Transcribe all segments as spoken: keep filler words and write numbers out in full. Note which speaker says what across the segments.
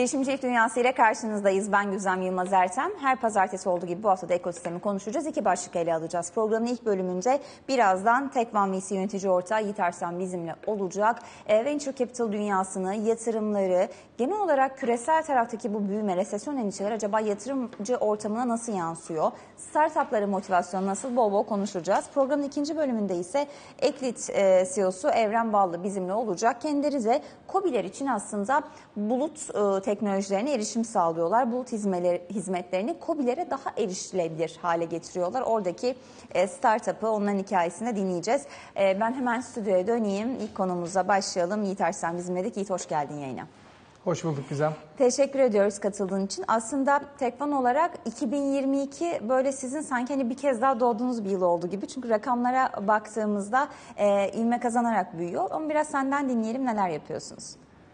Speaker 1: Girişimcilik Dünyası ile karşınızdayız. Ben Güzem Yılmaz Ertem. Her pazartesi olduğu gibi bu hafta da ekosistemi konuşacağız. İki başlık ele alacağız. Programın ilk bölümünde birazdan Tekvan V C yönetici ortağı Yiğit Arslan bizimle olacak. E, Venture Capital dünyasını, yatırımları, genel olarak küresel taraftaki bu büyüme, resesyon endişeleri acaba yatırımcı ortamına nasıl yansıyor? Startupların motivasyonu nasıl? Bol bol konuşacağız. Programın ikinci bölümünde ise Eklit e, C E O'su Evren Ballı bizimle olacak. Kendileri de KOBİ'ler için aslında bulut e, teknolojilerine erişim sağlıyorlar. Bulut hizmetleri, hizmetlerini KOBİ'lere daha erişilebilir hale getiriyorlar. Oradaki e, startup'ı, onların hikayesini dinleyeceğiz. E, ben hemen stüdyoya döneyim. İlk konumuza başlayalım. Yiğit Arslan bizimle. Yiğit, hoş geldin yayına.
Speaker 2: Hoş bulduk Gizem.
Speaker 1: Teşekkür ediyoruz katıldığın için. Aslında Tekvan olarak iki bin yirmi iki böyle sizin sanki hani bir kez daha doğduğunuz bir yıl oldu gibi. Çünkü rakamlara baktığımızda e, ivme kazanarak büyüyor. Ama biraz senden dinleyelim, neler yapıyorsunuz?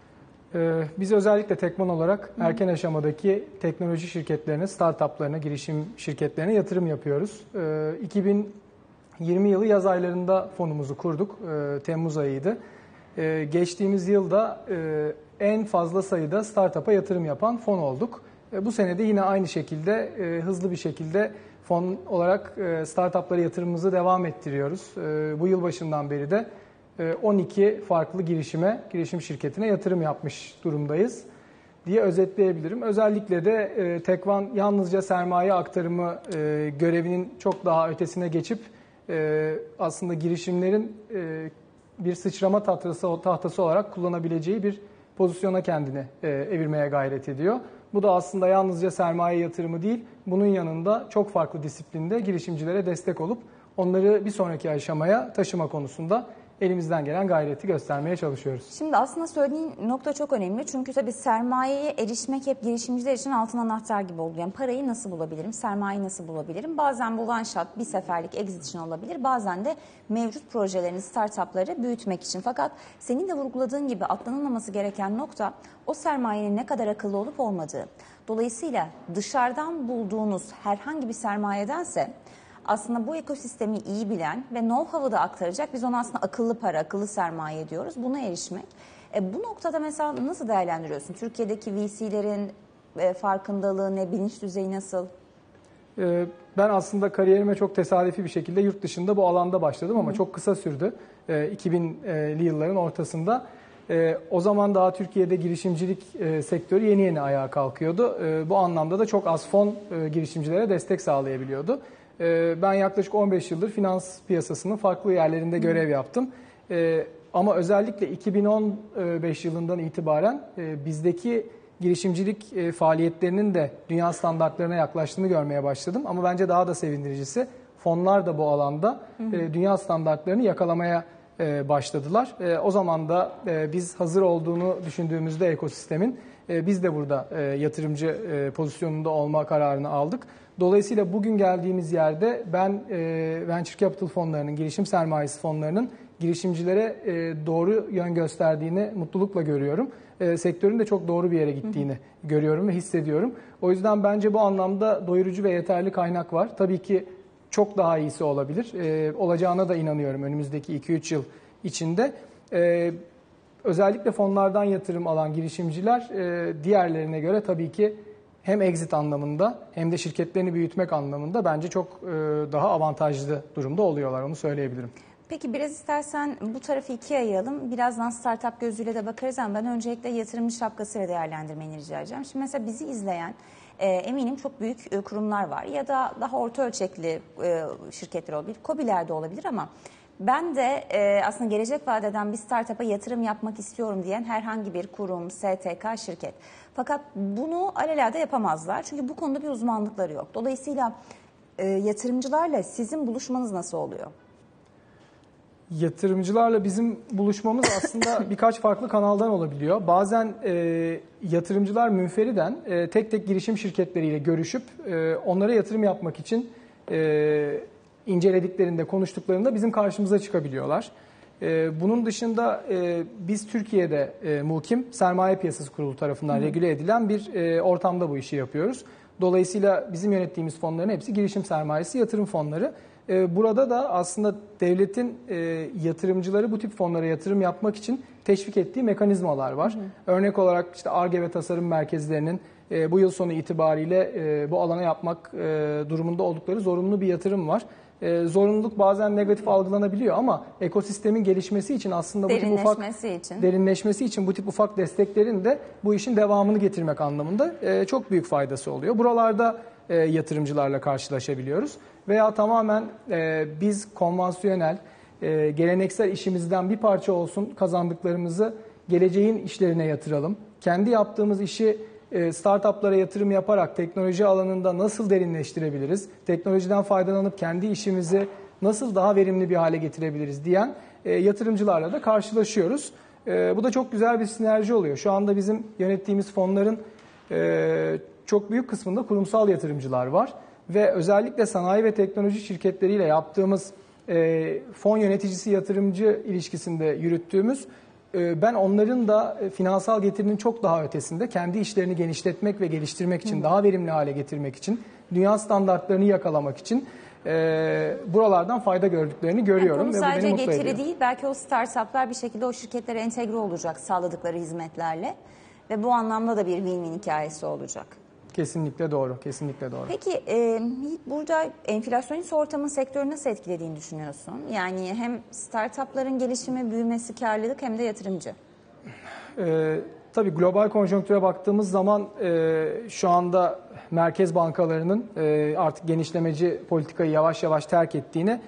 Speaker 2: Ee, biz özellikle Tekvan olarak Hı. erken aşamadaki teknoloji şirketlerine, startuplarına, girişim şirketlerine yatırım yapıyoruz. Ee, iki bin yirmi yılı yaz aylarında fonumuzu kurduk. Ee, Temmuz ayıydı. Ee, geçtiğimiz yılda e, en fazla sayıda startup'a yatırım yapan fon olduk. Ee, bu sene de yine aynı şekilde e, hızlı bir şekilde fon olarak e, startup'lara yatırımımızı devam ettiriyoruz. E, bu yıl başından beri de on iki farklı girişime, girişim şirketine yatırım yapmış durumdayız diye özetleyebilirim. Özellikle de e, Tekvan yalnızca sermaye aktarımı e, görevinin çok daha ötesine geçip e, aslında girişimlerin e, bir sıçrama tahtası, tahtası olarak kullanabileceği bir pozisyona kendini e, evirmeye gayret ediyor. Bu da aslında yalnızca sermaye yatırımı değil, bunun yanında çok farklı disiplinde girişimcilere destek olup onları bir sonraki aşamaya taşıma konusunda elimizden gelen gayreti göstermeye çalışıyoruz.
Speaker 1: Şimdi aslında söylediğin nokta çok önemli. Çünkü tabii sermayeye erişmek hep girişimciler için altın anahtar gibi oluyor. Yani parayı nasıl bulabilirim, sermayeyi nasıl bulabilirim? Bazen bu one shot, bir seferlik exit için olabilir. Bazen de mevcut projelerini, startupları büyütmek için. Fakat senin de vurguladığın gibi atlanılmaması gereken nokta o sermayenin ne kadar akıllı olup olmadığı. Dolayısıyla dışarıdan bulduğunuz herhangi bir sermayedense aslında bu ekosistemi iyi bilen ve know-how'ı da aktaracak. Biz ona aslında akıllı para, akıllı sermaye diyoruz. Buna erişmek. E, bu noktada mesela nasıl değerlendiriyorsun? Türkiye'deki V C'lerin e, farkındalığı ne, bilinç düzeyi nasıl?
Speaker 2: Ee, ben aslında kariyerime çok tesadüfi bir şekilde yurt dışında bu alanda başladım ama Hı. çok kısa sürdü. Ee, iki binli yılların ortasında. Ee, o zaman daha Türkiye'de girişimcilik e, sektörü yeni yeni ayağa kalkıyordu. Ee, bu anlamda da çok az fon e, girişimcilere destek sağlayabiliyordu. Ben yaklaşık on beş yıldır finans piyasasının farklı yerlerinde görev yaptım. Ama özellikle iki bin on beş yılından itibaren bizdeki girişimcilik faaliyetlerinin de dünya standartlarına yaklaştığını görmeye başladım. Ama bence daha da sevindiricisi fonlar da bu alanda hı hı. dünya standartlarını yakalamaya başladılar. O zaman da biz hazır olduğunu düşündüğümüzde ekosistemin biz de burada yatırımcı pozisyonunda olma kararını aldık. Dolayısıyla bugün geldiğimiz yerde ben e, Venture Capital fonlarının, girişim sermayesi fonlarının girişimcilere e, doğru yön gösterdiğini mutlulukla görüyorum. E, sektörün de çok doğru bir yere gittiğini hı hı. görüyorum ve hissediyorum. O yüzden bence bu anlamda doyurucu ve yeterli kaynak var. Tabii ki çok daha iyisi olabilir. E, olacağına da inanıyorum önümüzdeki iki üç yıl içinde. E, özellikle fonlardan yatırım alan girişimciler e, diğerlerine göre tabii ki hem exit anlamında hem de şirketlerini büyütmek anlamında bence çok daha avantajlı durumda oluyorlar, onu söyleyebilirim.
Speaker 1: Peki biraz istersen bu tarafı ikiye ayıralım. Birazdan startup gözüyle de bakarız ama ben öncelikle yatırımcı şapkasıyla değerlendirmeni rica edeceğim. Şimdi mesela bizi izleyen e, eminim çok büyük e, kurumlar var ya da daha orta ölçekli e, şirketler olabilir, KOBİ'ler de olabilir ama ben de e, aslında gelecek vadeden bir startup'a yatırım yapmak istiyorum diyen herhangi bir kurum, S T K, şirket. Fakat bunu alelade yapamazlar. Çünkü bu konuda bir uzmanlıkları yok. Dolayısıyla e, yatırımcılarla sizin buluşmanız nasıl oluyor?
Speaker 2: Yatırımcılarla bizim buluşmamız aslında birkaç farklı kanaldan olabiliyor. Bazen e, yatırımcılar münferiden e, tek tek girişim şirketleriyle görüşüp e, onlara yatırım yapmak için e, incelediklerinde, konuştuklarında bizim karşımıza çıkabiliyorlar. Bunun dışında biz Türkiye'de muhkim Sermaye Piyasası Kurulu tarafından Hı. regüle edilen bir ortamda bu işi yapıyoruz. Dolayısıyla bizim yönettiğimiz fonların hepsi girişim sermayesi yatırım fonları. E, burada da aslında devletin e, yatırımcıları bu tip fonlara yatırım yapmak için teşvik ettiği mekanizmalar var. Hı hı. Örnek olarak işte Ar-Ge ve tasarım merkezlerinin e, bu yıl sonu itibariyle e, bu alana yapmak e, durumunda oldukları zorunlu bir yatırım var. E, zorunluluk bazen negatif algılanabiliyor ama ekosistemin gelişmesi için aslında bu tip ufak
Speaker 1: için.
Speaker 2: derinleşmesi için bu tip ufak desteklerin de bu işin devamını getirmek anlamında e, çok büyük faydası oluyor. Buralarda e, yatırımcılarla karşılaşabiliyoruz veya tamamen e, biz konvansiyonel, e, geleneksel işimizden bir parça olsun kazandıklarımızı geleceğin işlerine yatıralım. Kendi yaptığımız işi startuplara yatırım yaparak teknoloji alanında nasıl derinleştirebiliriz, teknolojiden faydalanıp kendi işimizi nasıl daha verimli bir hale getirebiliriz diyen yatırımcılarla da karşılaşıyoruz. Bu da çok güzel bir sinerji oluyor. Şu anda bizim yönettiğimiz fonların çok büyük kısmında kurumsal yatırımcılar var ve özellikle sanayi ve teknoloji şirketleriyle yaptığımız fon yöneticisi yatırımcı ilişkisinde yürüttüğümüz, ben onların da finansal getirinin çok daha ötesinde kendi işlerini genişletmek ve geliştirmek için, daha verimli hale getirmek için, dünya standartlarını yakalamak için e, buralardan fayda gördüklerini görüyorum.
Speaker 1: Yani
Speaker 2: ve bu
Speaker 1: sadece
Speaker 2: beni mutlu
Speaker 1: getiri
Speaker 2: ediyor.
Speaker 1: değil, belki o startuplar bir şekilde o şirketlere entegre olacak sağladıkları hizmetlerle ve bu anlamda da bir win-win hikayesi olacak.
Speaker 2: Kesinlikle doğru, kesinlikle doğru.
Speaker 1: Peki e, burada enflasyonist ortamın sektörü nasıl etkilediğini düşünüyorsun? Yani hem startupların gelişimi, büyümesi, karlılık hem de yatırımcı.
Speaker 2: E, tabii global konjonktüre baktığımız zaman e, şu anda merkez bankalarının e, artık genişlemeci politikayı yavaş yavaş terk ettiğini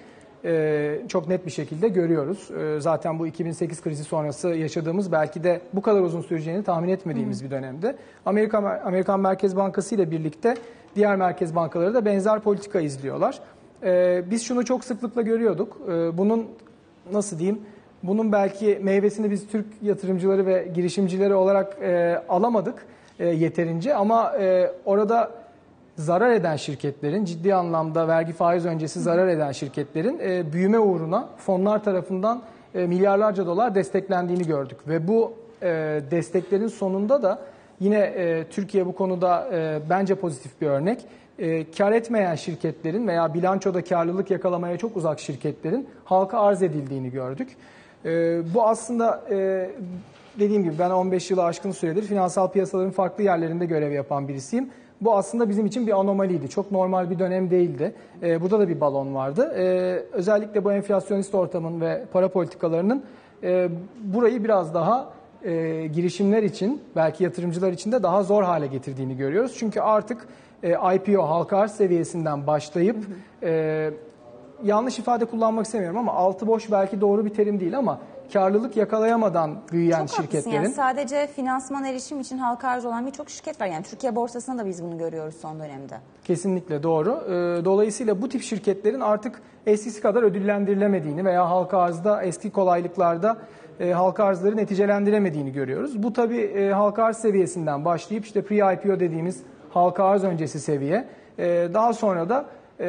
Speaker 2: e, çok net bir şekilde görüyoruz. E, zaten bu iki bin sekiz krizi sonrası yaşadığımız, belki de bu kadar uzun süreceğini tahmin etmediğimiz Hı. bir dönemde. Amerika Amerikan Merkez Bankası ile birlikte diğer merkez bankaları da benzer politika izliyorlar. E, biz şunu çok sıklıkla görüyorduk. E, bunun nasıl diyeyim? Bunun belki meyvesini biz Türk yatırımcıları ve girişimcileri olarak e, alamadık e, yeterince ama e, orada zarar eden şirketlerin, ciddi anlamda vergi faiz öncesi zarar eden şirketlerin e, büyüme uğruna fonlar tarafından e, milyarlarca dolar desteklendiğini gördük. Ve bu e, desteklerin sonunda da yine e, Türkiye bu konuda e, bence pozitif bir örnek. E, kar etmeyen şirketlerin veya bilançoda karlılık yakalamaya çok uzak şirketlerin halka arz edildiğini gördük. E, bu aslında e, dediğim gibi ben on beş yılı aşkın süredir finansal piyasaların farklı yerlerinde görev yapan birisiyim. Bu aslında bizim için bir anomaliydi. Çok normal bir dönem değildi. Ee, burada da bir balon vardı. Ee, özellikle bu enflasyonist ortamın ve para politikalarının e, burayı biraz daha e, girişimler için, belki yatırımcılar için de daha zor hale getirdiğini görüyoruz. Çünkü artık e, I P O, halka arz seviyesinden başlayıp, hı hı. E, yanlış ifade kullanmak istemiyorum ama altı boş belki doğru bir terim değil ama karlılık yakalayamadan büyüyen
Speaker 1: çok
Speaker 2: şirketlerin.
Speaker 1: Yani sadece finansman erişim için halka arz olan birçok şirket var. Yani Türkiye borsasında da biz bunu görüyoruz son dönemde.
Speaker 2: Kesinlikle doğru. Dolayısıyla bu tip şirketlerin artık eskisi kadar ödüllendirilemediğini veya halka arzda eski kolaylıklarda halka arzları neticelendiremediğini görüyoruz. Bu tabii halka arz seviyesinden başlayıp işte pre-I P O dediğimiz halka arz öncesi seviye, daha sonra da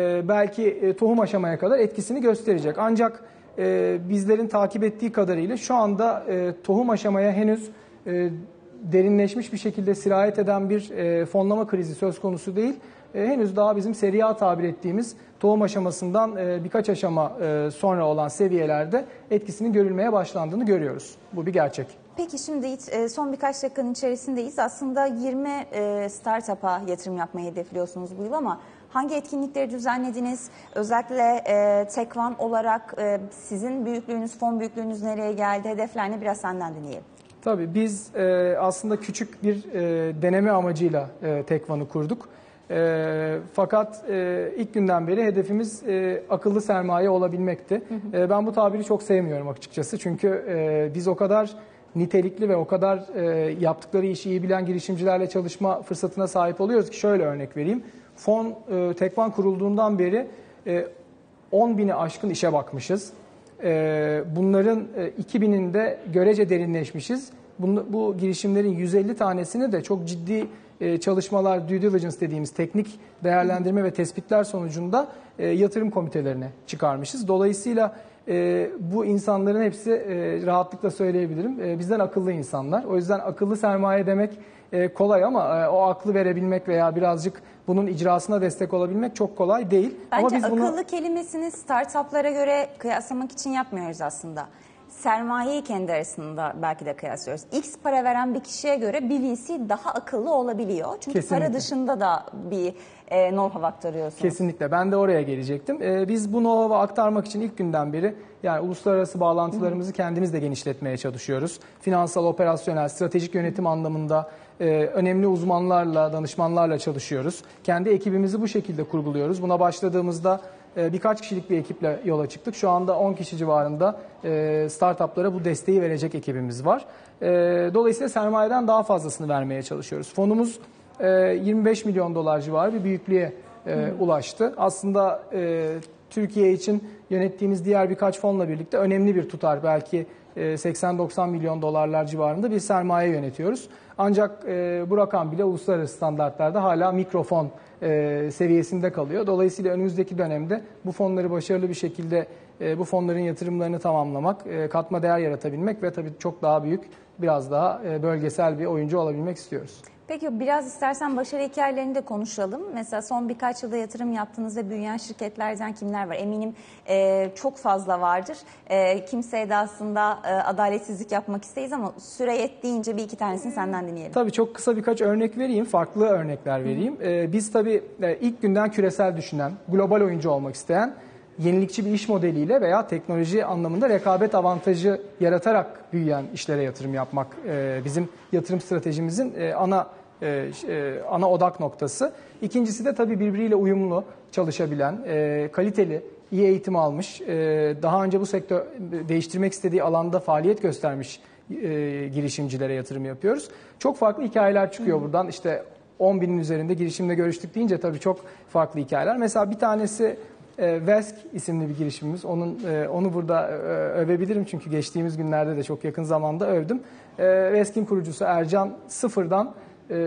Speaker 2: belki tohum aşamaya kadar etkisini gösterecek. Ancak Ee, bizlerin takip ettiği kadarıyla şu anda e, tohum aşamaya henüz e, derinleşmiş bir şekilde sirayet eden bir e, fonlama krizi söz konusu değil. E, henüz daha bizim seri A tabir ettiğimiz tohum aşamasından e, birkaç aşama e, sonra olan seviyelerde etkisinin görülmeye başlandığını görüyoruz. Bu bir gerçek.
Speaker 1: Peki şimdi son birkaç dakikanın içerisindeyiz. Aslında yirmi startup'a yatırım yapmayı hedefliyorsunuz bu yıl ama hangi etkinlikleri düzenlediniz? Özellikle e, Tekvan olarak e, sizin büyüklüğünüz, fon büyüklüğünüz nereye geldi? Hedefler ne? Biraz senden dinleyelim.
Speaker 2: Tabii biz e, aslında küçük bir e, deneme amacıyla e, Tekvan'ı kurduk. E, fakat e, ilk günden beri hedefimiz e, akıllı sermaye olabilmekti. Hı hı. E, ben bu tabiri çok sevmiyorum açıkçası. Çünkü e, biz o kadar nitelikli ve o kadar e, yaptıkları işi iyi bilen girişimcilerle çalışma fırsatına sahip oluyoruz ki şöyle örnek vereyim. Fon e, Tekvan kurulduğundan beri e, on bini aşkın işe bakmışız. E, bunların e, iki bininde görece derinleşmişiz. Bu, bu girişimlerin yüz elli tanesini de çok ciddi e, çalışmalar, due diligence dediğimiz teknik değerlendirme ve tespitler sonucunda e, yatırım komitelerine çıkarmışız. Dolayısıyla e, bu insanların hepsi e, rahatlıkla söyleyebilirim. E, bizden akıllı insanlar. O yüzden akıllı sermaye demek e, kolay ama e, o aklı verebilmek veya birazcık bunun icrasına destek olabilmek çok kolay değil.
Speaker 1: Bence
Speaker 2: ama biz
Speaker 1: akıllı
Speaker 2: bunu...
Speaker 1: kelimesini startuplara göre kıyaslamak için yapmıyoruz aslında. Sermayeyi kendi arasında belki de kıyaslıyoruz. X para veren bir kişiye göre bir V C daha akıllı olabiliyor. Çünkü
Speaker 2: Kesinlikle.
Speaker 1: para dışında da bir e, know-how aktarıyorsunuz.
Speaker 2: Kesinlikle. Ben de oraya gelecektim. E, biz bu know-how'u aktarmak için ilk günden beri yani uluslararası bağlantılarımızı Hı. kendimiz de genişletmeye çalışıyoruz. Finansal, operasyonel, stratejik yönetim anlamında e, önemli uzmanlarla, danışmanlarla çalışıyoruz. Kendi ekibimizi bu şekilde kurguluyoruz. Buna başladığımızda birkaç kişilik bir ekiple yola çıktık. Şu anda on kişi civarında startuplara bu desteği verecek ekibimiz var. Dolayısıyla sermayeden daha fazlasını vermeye çalışıyoruz. Fonumuz yirmi beş milyon dolar civarı bir büyüklüğe ulaştı. Aslında Türkiye için yönettiğimiz diğer birkaç fonla birlikte önemli bir tutar. Belki seksen doksan milyon dolarlar civarında bir sermaye yönetiyoruz. Ancak bu rakam bile uluslararası standartlarda hala mikrofon E, seviyesinde kalıyor. Dolayısıyla önümüzdeki dönemde bu fonları başarılı bir şekilde e, bu fonların yatırımlarını tamamlamak, e, katma değer yaratabilmek ve tabii çok daha büyük, biraz daha e, bölgesel bir oyuncu olabilmek istiyoruz.
Speaker 1: Peki biraz istersen başarı hikayelerini de konuşalım. Mesela son birkaç yılda yatırım yaptığınız ve büyüyen şirketlerden kimler var? Eminim e, çok fazla vardır. E, kimseye de aslında e, adaletsizlik yapmak isteyiz ama süre yettiğince bir iki tanesini senden dinleyelim.
Speaker 2: Tabii çok kısa birkaç örnek vereyim, farklı örnekler vereyim. E, biz tabii e, ilk günden küresel düşünen, global oyuncu olmak isteyen, yenilikçi bir iş modeliyle veya teknoloji anlamında rekabet avantajı yaratarak büyüyen işlere yatırım yapmak e, bizim yatırım stratejimizin e, ana e, e, ana odak noktası. İkincisi de tabii birbiriyle uyumlu çalışabilen, e, kaliteli, iyi eğitim almış, e, daha önce bu sektör değiştirmek istediği alanda faaliyet göstermiş e, girişimcilere yatırım yapıyoruz. Çok farklı hikayeler çıkıyor buradan. İşte on binin üzerinde girişimle görüştük deyince tabii çok farklı hikayeler. Mesela bir tanesi Vesk isimli bir girişimimiz. Onun onu burada övebilirim çünkü geçtiğimiz günlerde de çok yakın zamanda övdüm. Vesk'in kurucusu Ercan sıfırdan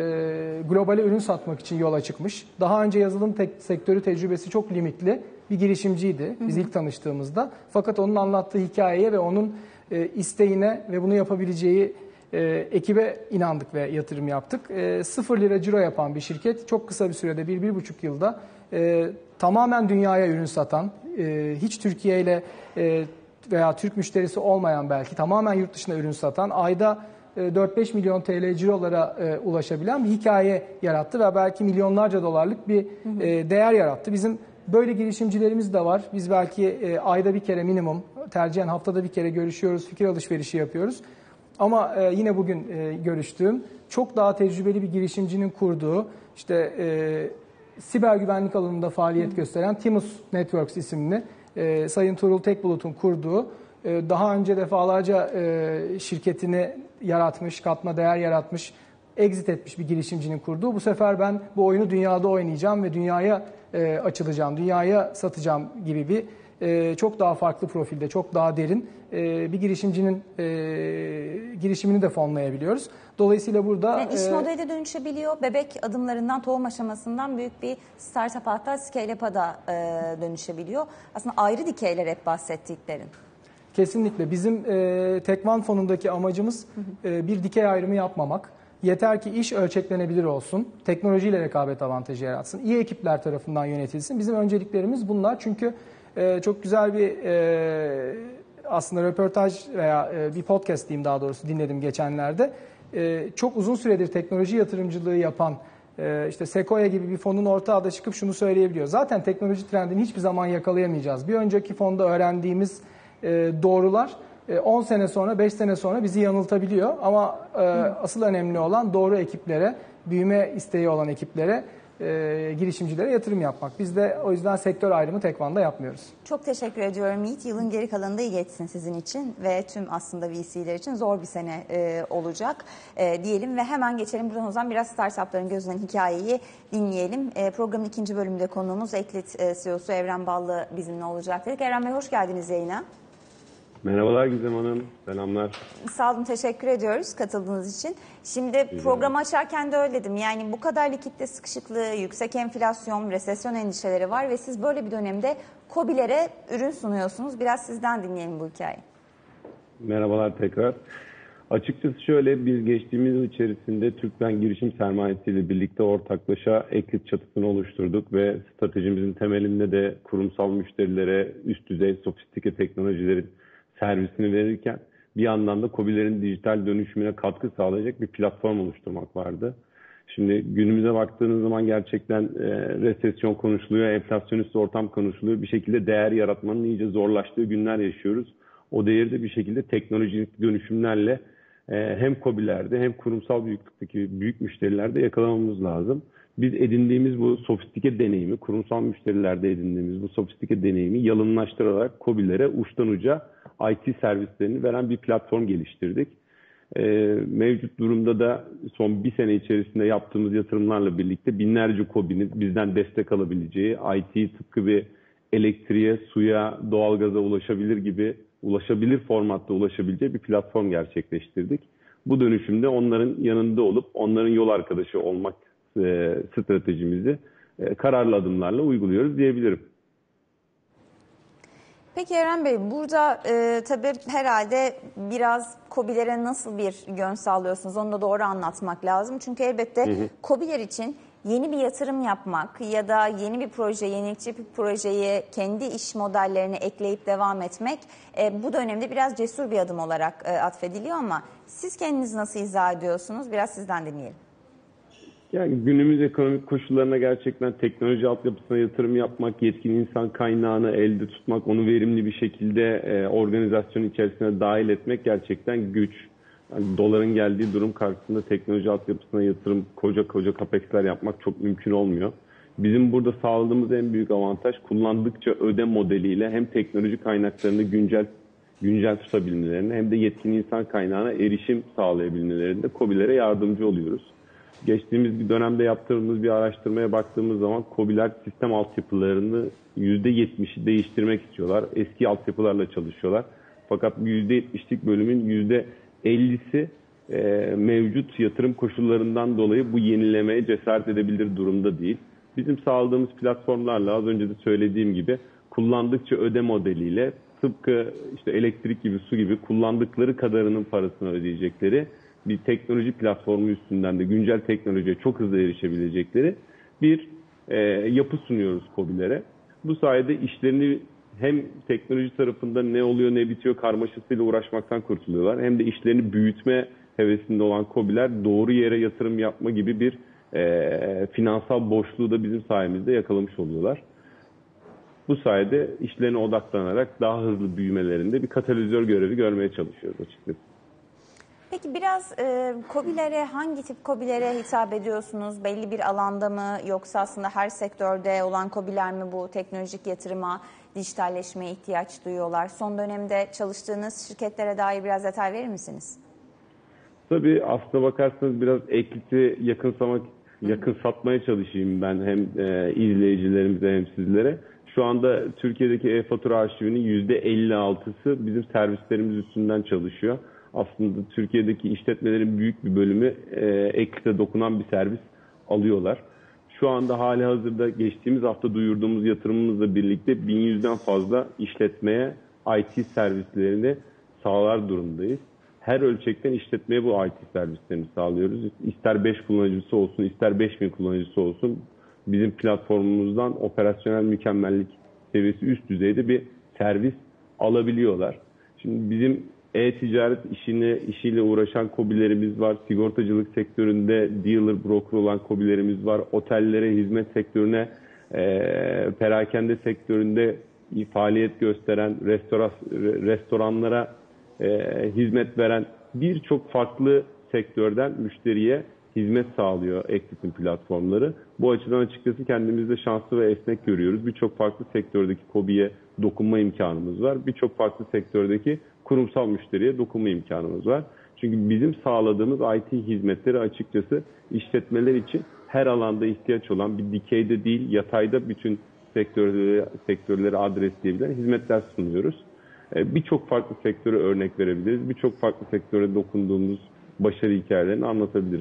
Speaker 2: globale ürün satmak için yola çıkmış. Daha önce yazılım sektörü tecrübesi çok limitli bir girişimciydi biz hı hı. ilk tanıştığımızda. Fakat onun anlattığı hikayeye ve onun isteğine ve bunu yapabileceği E, ekibe inandık ve yatırım yaptık. E, sıfır lira ciro yapan bir şirket çok kısa bir sürede, bir, bir buçuk yılda e, tamamen dünyaya ürün satan, e, hiç Türkiye ile e, veya Türk müşterisi olmayan belki tamamen yurt dışına ürün satan, ayda e, dört beş milyon T L cirolara e, ulaşabilen bir hikaye yarattı ve belki milyonlarca dolarlık bir e, değer yarattı. Bizim böyle girişimcilerimiz de var. Biz belki e, ayda bir kere minimum, tercihen haftada bir kere görüşüyoruz, fikir alışverişi yapıyoruz. Ama e, yine bugün e, görüştüğüm çok daha tecrübeli bir girişimcinin kurduğu işte e, siber güvenlik alanında faaliyet Hı. gösteren Timus Networks isimli e, Sayın Tuğrul Tekbulut'un kurduğu e, daha önce defalarca e, şirketini yaratmış, katma değer yaratmış, exit etmiş bir girişimcinin kurduğu. Bu sefer ben bu oyunu dünyada oynayacağım ve dünyaya e, açılacağım, dünyaya satacağım gibi bir e, çok daha farklı profilde, çok daha derin e, bir girişimcinin e, girişimini de fonlayabiliyoruz. Dolayısıyla burada...
Speaker 1: Yani iş e, modeli de dönüşebiliyor. Bebek adımlarından, tohum aşamasından büyük bir startup hatta scale-up'a da e, dönüşebiliyor. Aslında ayrı dikeyler hep bahsettiklerin.
Speaker 2: Kesinlikle. Bizim e, Tekvan fonundaki amacımız hı hı. E, bir dikey ayrımı yapmamak. Yeter ki iş ölçeklenebilir olsun, teknolojiyle rekabet avantajı yaratsın, iyi ekipler tarafından yönetilsin. Bizim önceliklerimiz bunlar çünkü e, çok güzel bir e, aslında röportaj veya e, bir podcast diyeyim daha doğrusu dinledim geçenlerde. E, çok uzun süredir teknoloji yatırımcılığı yapan e, işte Sequoia gibi bir fonun orta ada çıkıp şunu söyleyebiliyor. Zaten teknoloji trendini hiçbir zaman yakalayamayacağız. Bir önceki fonda öğrendiğimiz e, doğrular on sene sonra, beş sene sonra bizi yanıltabiliyor. Ama e, asıl önemli olan doğru ekiplere, büyüme isteği olan ekiplere, e, girişimcilere yatırım yapmak. Biz de o yüzden sektör ayrımı Tekvan'da yapmıyoruz.
Speaker 1: Çok teşekkür ediyorum Yiğit. Yılın geri kalanında iyi geçsin sizin için ve tüm aslında V C'ler için zor bir sene e, olacak e, diyelim ve hemen geçelim. Buradan o zaman biraz startupların gözünden hikayeyi dinleyelim. E, programın ikinci bölümünde konuğumuz Eklit e, C E O'su Evren Ballı bizimle olacak dedik. Evren Bey hoş geldiniz yayına.
Speaker 3: Merhabalar Gizem Hanım, selamlar.
Speaker 1: Sağ olun, teşekkür ediyoruz katıldığınız için. Şimdi
Speaker 3: Güzel.
Speaker 1: Programı açarken de öyle dedim. Yani bu kadar likitte sıkışıklığı, yüksek enflasyon, resesyon endişeleri var ve siz böyle bir dönemde KOBİ'lere ürün sunuyorsunuz. Biraz sizden dinleyelim bu hikayeyi.
Speaker 3: Merhabalar tekrar. Açıkçası şöyle, biz geçtiğimiz yıl içerisinde Türkmen girişim sermayesiyle birlikte ortaklaşa Eklit çatısını oluşturduk ve stratejimizin temelinde de kurumsal müşterilere üst düzey sofistike teknolojilerin servisini verirken bir yandan da KOBİ'lerin dijital dönüşümüne katkı sağlayacak bir platform oluşturmak vardı. Şimdi günümüze baktığınız zaman gerçekten e, resesyon konuşuluyor, enflasyonist ortam konuşuluyor. Bir şekilde değer yaratmanın iyice zorlaştığı günler yaşıyoruz. O değeri de bir şekilde teknolojik dönüşümlerle e, hem KOBİ'lerde hem kurumsal büyüklükteki büyük müşterilerde yakalamamız lazım. Biz edindiğimiz bu sofistike deneyimi, kurumsal müşterilerde edindiğimiz bu sofistike deneyimi yalınlaştırarak KOBİ'lere uçtan uca I T servislerini veren bir platform geliştirdik. Ee, mevcut durumda da son bir sene içerisinde yaptığımız yatırımlarla birlikte binlerce KOBİ'nin bizden destek alabileceği, I T tıpkı bir elektriğe, suya, doğalgaza ulaşabilir gibi, ulaşabilir formatta ulaşabileceği bir platform gerçekleştirdik. Bu dönüşümde onların yanında olup onların yol arkadaşı olmak e, stratejimizi e, kararlı adımlarla uyguluyoruz diyebilirim.
Speaker 1: Peki Eren Bey, burada e, tabii herhalde biraz KOBİ'lere nasıl bir yön sağlıyorsunuz onu da doğru anlatmak lazım. Çünkü elbette hı hı. KOBİ'ler için yeni bir yatırım yapmak ya da yeni bir proje, yenilikçi bir projeyi kendi iş modellerine ekleyip devam etmek e, bu dönemde biraz cesur bir adım olarak e, atfediliyor ama siz kendiniz nasıl izah ediyorsunuz? Biraz sizden dinleyelim.
Speaker 3: Yani günümüz ekonomik koşullarına gerçekten teknoloji altyapısına yatırım yapmak, yetkin insan kaynağını elde tutmak, onu verimli bir şekilde e, organizasyon içerisine dahil etmek gerçekten güç. Yani doların geldiği durum karşısında teknoloji altyapısına yatırım, koca koca kapexler yapmak çok mümkün olmuyor. Bizim burada sağladığımız en büyük avantaj kullandıkça öde modeliyle hem teknoloji kaynaklarını güncel güncel tutabilmelerine hem de yetkin insan kaynağına erişim sağlayabilmelerinde KOBİ'lere yardımcı oluyoruz. Geçtiğimiz bir dönemde yaptığımız bir araştırmaya baktığımız zaman KOBİ'ler sistem altyapılarını yüzde yetmişi değiştirmek istiyorlar. Eski altyapılarla çalışıyorlar. Fakat bu yüzde yetmişlik bölümün yüzde ellisi e, mevcut yatırım koşullarından dolayı bu yenilemeye cesaret edebilir durumda değil. Bizim sağladığımız platformlarla az önce de söylediğim gibi kullandıkça öde modeliyle tıpkı işte elektrik gibi, su gibi kullandıkları kadarının parasını ödeyecekleri bir teknoloji platformu üstünden de güncel teknolojiye çok hızlı erişebilecekleri bir e, yapı sunuyoruz KOBİ'lere. Bu sayede işlerini hem teknoloji tarafında ne oluyor ne bitiyor karmaşasıyla uğraşmaktan kurtuluyorlar. Hem de işlerini büyütme hevesinde olan KOBİ'ler doğru yere yatırım yapma gibi bir e, finansal boşluğu da bizim sayemizde yakalamış oluyorlar. Bu sayede işlerine odaklanarak daha hızlı büyümelerinde bir katalizör görevi görmeye çalışıyoruz açıkçası.
Speaker 1: Peki biraz e, KOBİ'lere, hangi tip KOBİ'lere hitap ediyorsunuz? Belli bir alanda mı yoksa aslında her sektörde olan KOBİ'ler mi bu teknolojik yatırıma, dijitalleşmeye ihtiyaç duyuyorlar? Son dönemde çalıştığınız şirketlere dair biraz detay verir misiniz?
Speaker 3: Tabii aslına bakarsanız biraz Eklit'i yakınsamak, yakın satmaya çalışayım ben hem e, izleyicilerimize hem sizlere. Şu anda Türkiye'deki e-fatura arşivinin yüzde elli altısı bizim servislerimiz üstünden çalışıyor. Aslında Türkiye'deki işletmelerin büyük bir bölümü e, Eklit'e dokunan bir servis alıyorlar. Şu anda hali hazırda geçtiğimiz hafta duyurduğumuz yatırımımızla birlikte bin yüzden fazla işletmeye I T servislerini sağlar durumdayız. Her ölçekten işletmeye bu I T servislerini sağlıyoruz. İster beş kullanıcısı olsun, ister beş bin kullanıcısı olsun bizim platformumuzdan operasyonel mükemmellik seviyesi üst düzeyde bir servis alabiliyorlar. Şimdi bizim e-ticaret işine, işiyle uğraşan KOBİ'lerimiz var. Sigortacılık sektöründe dealer broker olan KOBİ'lerimiz var. Otellere, hizmet sektörüne, e, perakende sektöründe faaliyet gösteren, restoran, restoranlara e, hizmet veren birçok farklı sektörden müşteriye hizmet sağlıyor Eklit'in platformları. Bu açıdan açıkçası kendimizi de şanslı ve esnek görüyoruz. Birçok farklı sektördeki KOBİ'ye dokunma imkanımız var. Birçok farklı sektördeki kurumsal müşteriye dokunma imkanımız var. Çünkü bizim sağladığımız I T hizmetleri açıkçası işletmeler için her alanda ihtiyaç olan bir dikeyde değil, yatayda bütün sektörleri, sektörleri adresleyebilen hizmetler sunuyoruz. birçok farklı sektöre örnek verebiliriz. Birçok farklı sektöre dokunduğumuz başarı hikayelerini anlatabiliriz.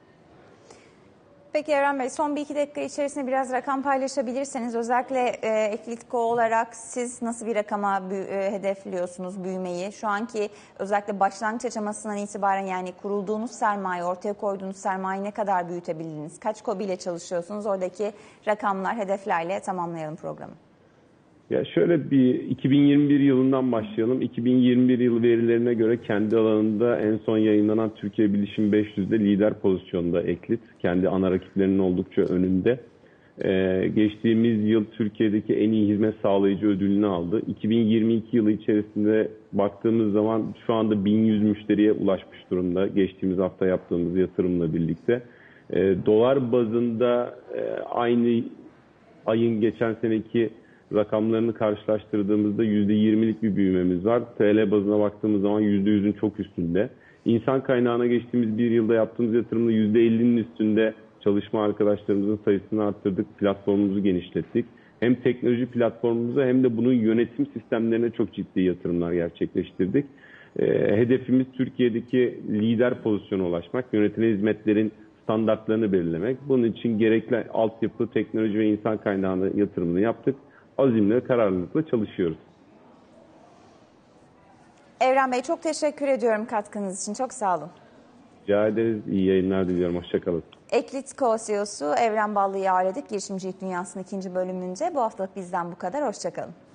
Speaker 1: Peki Evren Bey, son bir iki dakika içerisinde biraz rakam paylaşabilirseniz, özellikle e, Eklitco olarak siz nasıl bir rakama bü- e, hedefliyorsunuz büyümeyi? Şu anki özellikle başlangıç aşamasından itibaren, yani kurulduğunuz sermaye, ortaya koyduğunuz sermaye ne kadar büyütebildiniz? Kaç KOBİ ile çalışıyorsunuz? Oradaki rakamlar, hedeflerle tamamlayalım programı.
Speaker 3: Ya şöyle bir iki bin yirmi bir yılından başlayalım. iki bin yirmi bir yıl verilerine göre kendi alanında en son yayınlanan Türkiye Bilişim beş yüzde lider pozisyonda Eklit. Kendi ana rakiplerinin oldukça önünde. Ee, geçtiğimiz yıl Türkiye'deki en iyi hizmet sağlayıcı ödülünü aldı. iki bin yirmi iki yılı içerisinde baktığımız zaman şu anda bin yüz müşteriye ulaşmış durumda. Geçtiğimiz hafta yaptığımız yatırımla birlikte. Ee, dolar bazında e, aynı ayın geçen seneki rakamlarını karşılaştırdığımızda yüzde yirmilik bir büyümemiz var. T L bazına baktığımız zaman yüzde yüzün çok üstünde. İnsan kaynağına geçtiğimiz bir yılda yaptığımız yatırımda yüzde ellinin üstünde çalışma arkadaşlarımızın sayısını arttırdık. Platformumuzu genişlettik. Hem teknoloji platformumuza hem de bunun yönetim sistemlerine çok ciddi yatırımlar gerçekleştirdik. E, hedefimiz Türkiye'deki lider pozisyona ulaşmak, yönetilen hizmetlerin standartlarını belirlemek. Bunun için gerekli altyapı, teknoloji ve insan kaynağına yatırımını yaptık. Azimle, kararlılıkla çalışıyoruz.
Speaker 1: Evren Bey, çok teşekkür ediyorum katkınız için. Çok sağ olun.
Speaker 3: Rica ederiz. İyi yayınlar diliyorum. Hoşçakalın.
Speaker 1: Eklitco C E O'su Evren Ballı'yı ağırladık. Girişimcilik Dünyası'nın ikinci bölümünde. Bu haftalık bizden bu kadar. Hoşçakalın.